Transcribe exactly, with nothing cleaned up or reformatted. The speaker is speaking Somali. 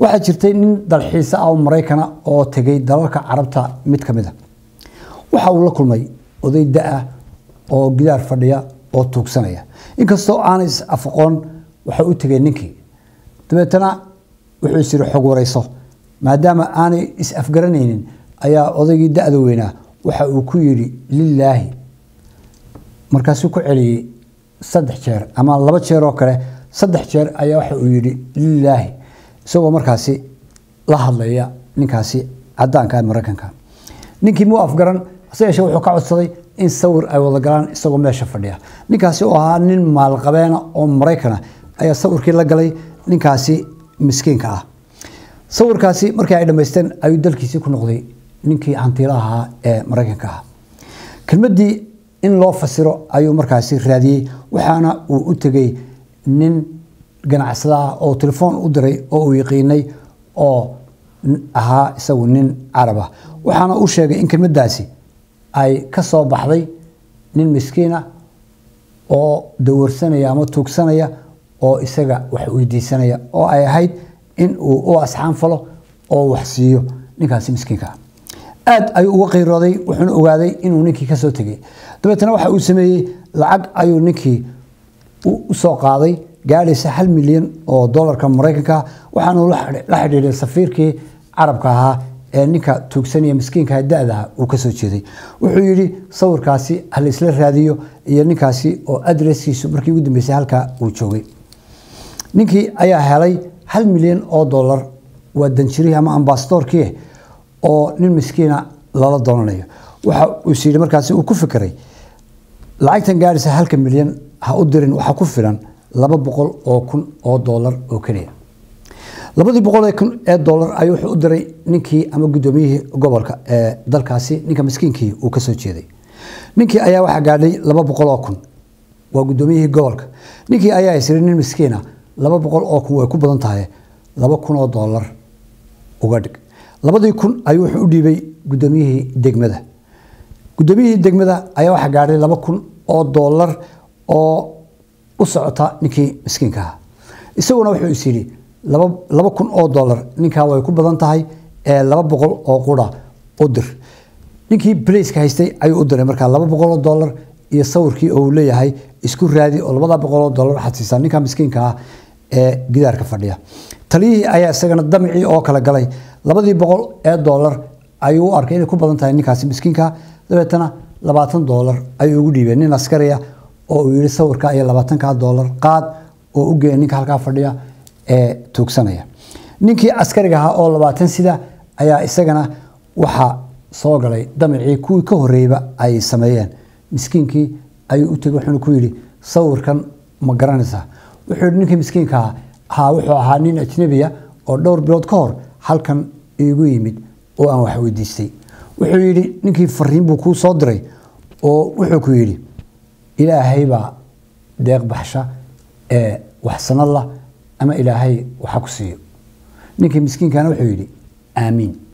waxaa jirtay nin dalxiis ah oo Mareykan oo tagay dalalka Carabta mid kamid ah waxa uu la kulmay oday daa oo gidaar fadhiya oo tuugsanaya inkastoo aan is afqoon waxa uu tagay ninkii dabeetana wuxuu isir xog wareyso maadaama aan is afgaranaynin ayaa odaygii daada weynaa waxa uu ku yiri lillaahi markaas uu ku celiyay saddex jeer ama laba jeer oo kale saddex jeer ayaa waxa uu yiri lillaahi isagoo markaasi la hadlaya ninkaasi cadaanka Mareykanka ninkii muu afgaran asaga wuxuu ka codsaday in sawir ay wada galaan isagoo meesha fadhiya ninkaasi oo ahaa nin maal qabeena oo Mareykan ayaa sawirkii la galay ninkaasi miskiinka ah sawirkaasi markii ay dhameysteen ayuu dalkiisa ku noqday ninkii hantilaha ee Mareykanka ah kelmadii in loo fasiro ayuu markaasi raadiyay waxaana uu u tagay nin ganacsada oo telefoon u diray oo uu yaqiinay oo ahaa isagu nin Carab ah waxaana uu sheegay in kelmadaasi ay ka soo baxday nin miskiina oo dawarsanaya ama tuugsanaya oo isaga wax weydiisanaya oo ay ahayd in uu u asxaan falo oo wax siiyo ninkaasi miskiinka aad ay uga qeyrooday wuxuu ogaaday inuu ninkii ka soo tagay dabeetana waxa uu sameeyay lacag ayuu ninkii u soo qaaday gaaraysa hal milyan oo dollarka Mareykanka waxaanu la xiriiray safiirkii Carabka ahaa ee ninka tuugsanaya miskiinka daada uu ka soo jeeday wuxuu yiri sawirkaasi hal isla raadiyo iyo ninkaasi oo adresskiisu markii ugu dambeysay halka uu joogay ninkii ayaa helay hal milyan oo dollar waa danjirihi ama ambassadorkii oo nin miskiina lala doonanayo waxa uu siiyay markaasi uu ku fikiray lacagtan gaaraysa halka milyan ha u dirin waxa ku filan laba boqol oo kun oo dollar oo kaliya labadii boqol ee kun ee dollar ayuu wuxuu u diray ninkii ama gudoomiyihii gobolka ee dalkaasi ninka miskiinkii uu ka soo jeeday ninkii ayaa waxa gaadhay laba boqol oo kun waa gudoomiyihii gobolka ninkii ayaa isri nin miskiina laba boqol oo kun way ku badan tahay laba kun oo dollar uga dhig labadii kun ayuu wuxuu u dhiibay gudoomiyihii degmada gudoomiyihii degmada ayaa waxa gaadhay laba kun oo dollar oo u socota ninkii miskiinka ah isaguna wuxuu isiri laba laba kun oo dollar ninka way ku badan tahay ee laba boqol oo qura u dir ninkii place ka haystay ayuu u diray marka laba boqol oo dollar iyo sawirkii oo leeyahay isku raadi oo laba boqol oo dollar xatiisa ninka miskiinka ah ee gidaarka fadhiya taliyihii ayaa isagana damci oo kala galay labadii boqol ee dollar ayuu u arkay inay ku badan tahay ninkaasi miskiinka dabeetana labaatan dollar ayuu ugu dhiibay nin askariya oo uu yiri sawirka ay labaatan ka dollar qaad oo u geeyay ninka halka fadhiya ee tuugsanaya ninkii askariga ahaa oo labaatan sida ayaa isagana waxa soo galay damci kuwii ka horeeyba ay sameeyeen miskiinkii ayuu u tagay wuxuu ku yiri sawirkan ma garanaysaa wuxuu ninkii miskiinka ahaa wuxuu ahaa nin ajnabiya oo dhowr bilood ka hor halkan iigu yimid oo aan wax weydiistay wuxuu yiri ninkii fariin buu ku soo diray oo wuxuu ku yiri ilaahay baa deeq baxsha ee wax sanad la ama ilaahay waxa ku siiyo ninkii miskiinkana wuxuu yiri aamin